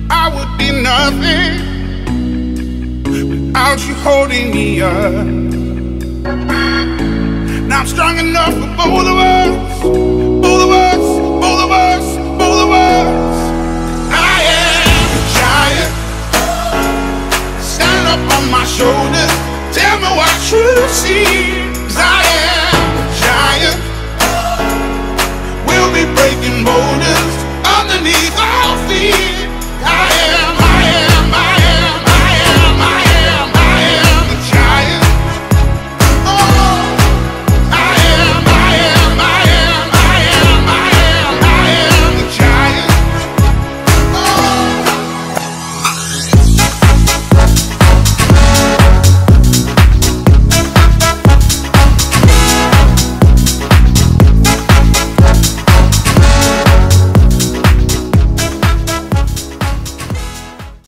I would be nothing without you holding me up. Now I'm strong enough for both of us, both of us, both of us, both of us. I am a giant. Stand up on my shoulders. Tell me what you see.